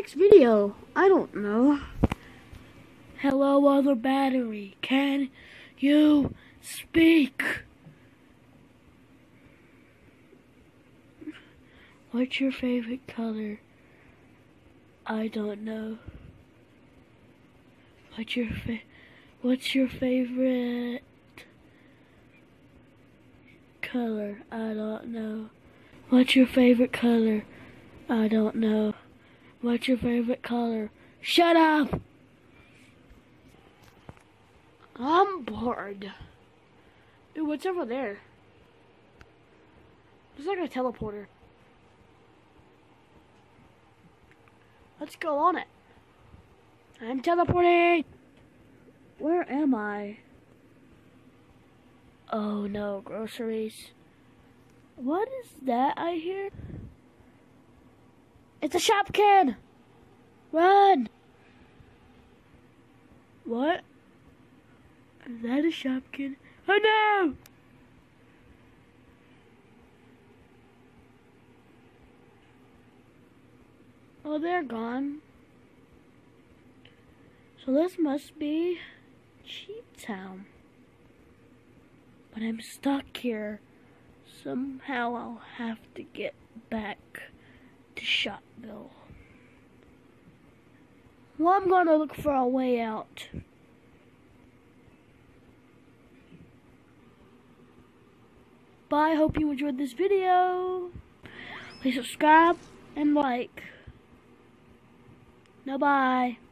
next video? I don't know. Hello, other battery. Can you speak? What's your favorite color? I don't know. What's your favorite color? I don't know. What's your favorite color? I don't know. What's your favorite color? Shut up! I'm bored. Dude, what's over there? It's like a teleporter. Let's go on it. I'm teleporting! Where am I? Oh no, groceries. What is that I hear? It's a Shopkin! Run! What? Is that a Shopkin? Oh no! Oh, they're gone. So this must be Cheap Town. But I'm stuck here. Somehow I'll have to get back to Shopville. Well, I'm gonna look for a way out. Bye, hope you enjoyed this video. Please subscribe and like. No, bye.